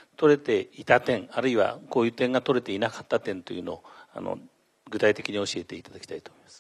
取れていた点、あるいはこういう点が取れていなかった点というのを具体的に教えていただきたいと思います。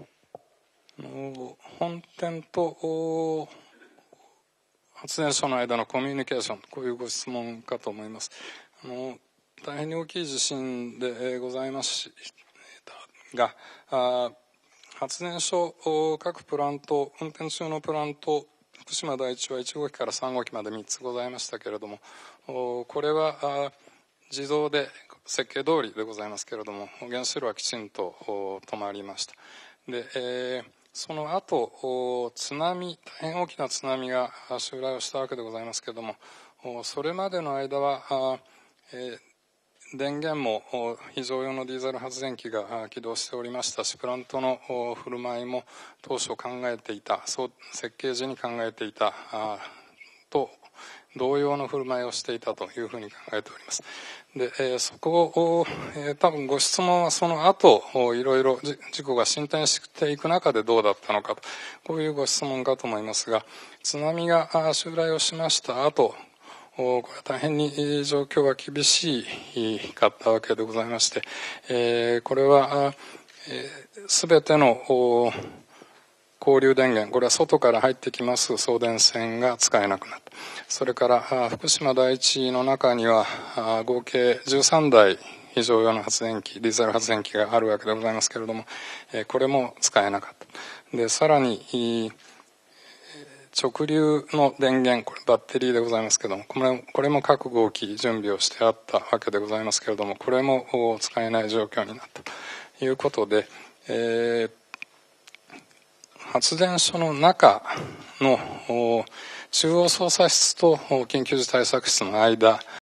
本点と発電所の間のコミュニケーション、こういうご質問かと思います。大変に大きい地震でございましたが、発電所各プラント、運転中のプラント、福島第一は1号機から3号機まで3つございましたけれども、これは自動で設計通りでございますけれども、原子炉はきちんと止まりました。で、その後、津波、大変大きな津波が襲来をしたわけでございますけれども、それまでの間は、電源も非常用のディーゼル発電機が起動しておりましたし、プラントの振る舞いも当初考えていた、そう設計時に考えていたと同様の振る舞いをしていたというふうに考えております。で、そこを、多分ご質問はその後いろいろ事故が進展していく中でどうだったのかと、こういうご質問かと思いますが、津波が襲来をしました後、これは大変に状況は厳しかったわけでございまして、これは全ての交流電源、これは外から入ってきます送電線が使えなくなった。それから福島第一の中には合計13台非常用の発電機、ディーゼル発電機があるわけでございますけれども、これも使えなかった。で、さらに直流の電源、これバッテリーでございますけれども、これも各号機準備をしてあったわけでございますけれども、これも使えない状況になったということで、発電所の中の中央操作室と緊急時対策室の間